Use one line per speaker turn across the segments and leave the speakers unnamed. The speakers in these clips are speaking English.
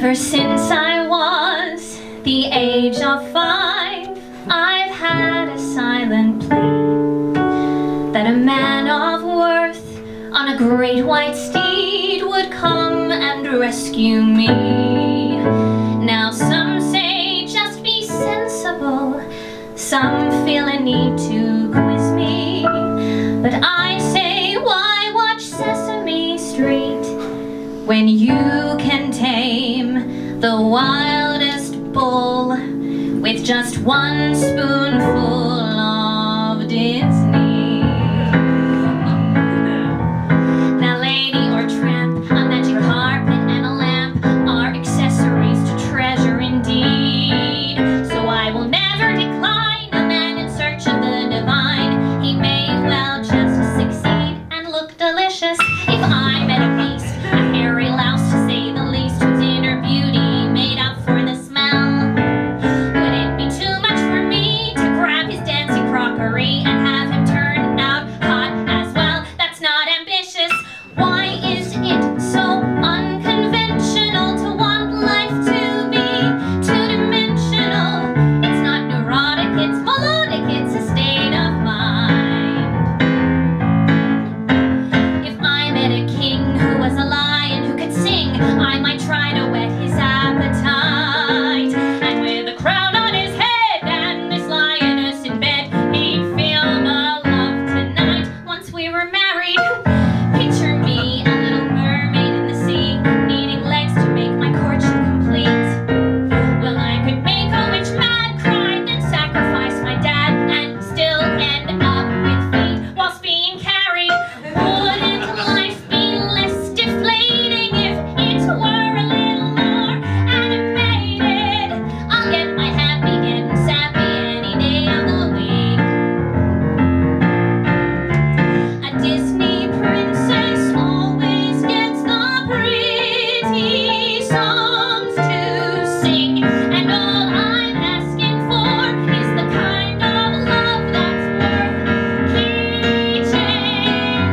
Ever since I was the age of 5, I've had a silent plea that a man of worth on a great white steed would come and rescue me. Now some say just be sensible, some feel a need to quiz me, but I say why watch Sesame Street when you can tame the wildest bull with just one spoonful of Disney. Now lady or tramp, a magic carpet and a lamp are accessories to treasure indeed. So I will never decline a man in search of the divine. He may well just succeed and look delicious if I met a beast, a hairy louse to say the least, whose inner beauty made up for the smell. Would it be too much for me to grab his dancing crockery and have him turn out hot as well? That's not ambitious. Why is it so unconventional to want life to be two-dimensional? It's not neurotic, it's melodic, it's a state of mind. If I met a king who was a lion who could sing, I might try to whet his appetite. And with a crown on his head and this lioness in bed, he'd feel the love tonight once we were married. Picture me, a little mermaid in the sea, needing legs to make my courtship complete. Well, I could make a witch mad, cry, then sacrifice my dad, and still end up with feet whilst being carried. Wouldn't life be less deflating if it were a little more animated? I'll get my happy getting sappy any day of the week. A Disney princess always gets the pretty songs to sing, and all I'm asking for is the kind of love that's worth key-changing.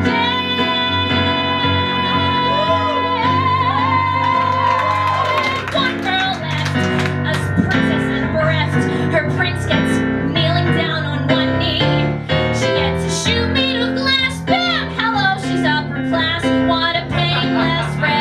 One girl left, a princess and bereft. Her prince gets kneeling down on one knee. She gets a shoe made of glass. Bam! Hello, she's upper class. What a painless